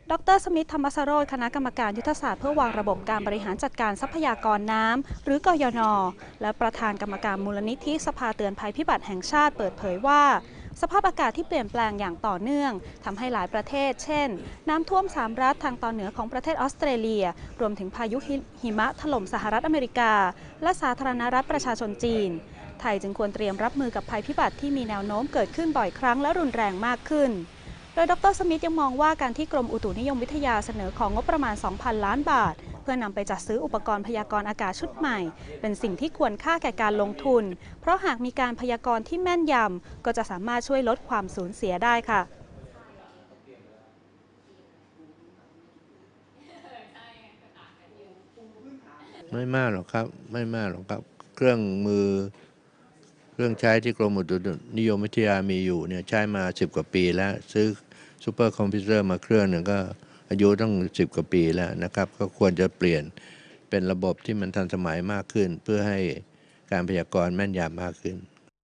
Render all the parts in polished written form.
ดร.สมิทธ ธรรมสโรจน์คณะกรรมการยุทธศาสตร์เพื่อวางระบบการบริหารจัดการทรัพยากรน้ำหรือกยน.และประธานกรรมการมูลนิธิสภาเตือนภัยพิบัติแห่งชาติเปิดเผยว่าสภาพอากาศที่เปลี่ยนแปลงอย่างต่อเนื่องทำให้หลายประเทศเช่นน้ำท่วม3 รัฐทางตอนเหนือของประเทศออสเตรเลียรวมถึงพายุหิมะถล่มสหรัฐอเมริกาและสาธารณรัฐประชาชนจีนไทยจึงควรเตรียมรับมือกับภัยพิบัติที่มีแนวโน้มเกิดขึ้นบ่อยครั้งและรุนแรงมากขึ้นโดยดร.สมิทธยังมองว่าการที่กรมอุตุนิยมวิทยาเสนอของงบประมาณ 2,000 ล้านบาทเพื่อนำไปจัดซื้ออุปกรณ์พยากรณ์อากาศชุดใหม่เป็นสิ่งที่ควรค่าแก่การลงทุนเพราะหากมีการพยากรณ์ที่แม่นยำก็จะสามารถช่วยลดความสูญเสียได้ค่ะไม่มากหรอกครับไม่มากหรอกครับเครื่องมือเครื่องใช้ที่กรมอุตุนิยมวิทยามีอยู่เนี่ยใช้มา10 กว่าปีแล้วซื้อซูเปอร์คอมพิวเตอร์มาเครื่องหนึ่งก็อายุตั้ง10 กว่าปีแล้วนะครับก็ควรจะเปลี่ยนเป็นระบบที่มันทันสมัยมากขึ้นเพื่อให้การพยากรณ์แม่นยำมากขึ้น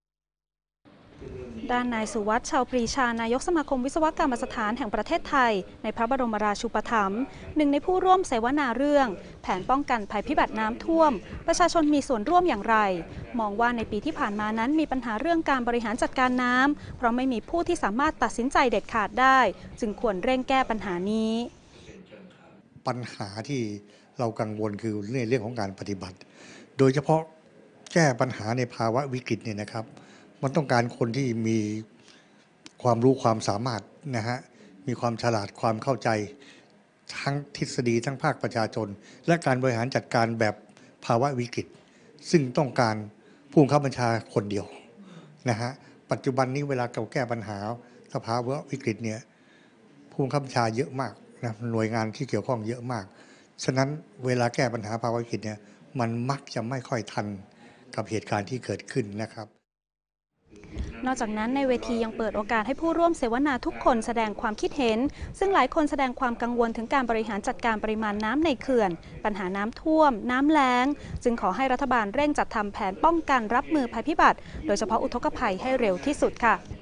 ด้านนายสุวัสดิ์ ชาวปรีชานายกสมาคมวิศวกรรมสถานแห่งประเทศไทยในพระบรมราชูปถัมภ์หนึ่งในผู้ร่วมเสวนาเรื่องแผนป้องกันภัยพิบัติน้ำท่วมประชาชนมีส่วนร่วมอย่างไรมองว่าในปีที่ผ่านมานั้นมีปัญหาเรื่องการบริหารจัดการน้ำเพราะไม่มีผู้ที่สามารถตัดสินใจเด็ดขาดได้จึงควรเร่งแก้ปัญหานี้ปัญหาที่เรากังวลคือในเรื่องของการปฏิบัติโดยเฉพาะแก้ปัญหาในภาวะวิกฤตเนี่ยนะครับมันต้องการคนที่มีความรู้ความสามารถนะฮะมีความฉลาดความเข้าใจทั้งทฤษฎีทั้งภาคประชาชนและการบริหารจัดการแบบภาวะวิกฤตซึ่งต้องการผู้บังคับบัญชาคนเดียวนะฮะปัจจุบันนี้เวลาเราแก้ปัญหาสภาวะวิกฤตเนี่ยผู้บังคับบัญชาเยอะมากนะหน่วยงานที่เกี่ยวข้องเยอะมากฉะนั้นเวลาแก้ปัญหาภาวะวิกฤตเนี่ยมันมักจะไม่ค่อยทันกับเหตุการณ์ที่เกิดขึ้นนะครับนอกจากนั้นในเวทียังเปิดโอกาสให้ผู้ร่วมเสวนาทุกคนแสดงความคิดเห็นซึ่งหลายคนแสดงความกังวลถึงการบริหารจัดการปริมาณน้ำในเขื่อนปัญหาน้ำท่วมน้ำแล้งจึงขอให้รัฐบาลเร่งจัดทำแผนป้องกันรับมือภัยพิบัติโดยเฉพาะอุทกภัยให้เร็วที่สุดค่ะ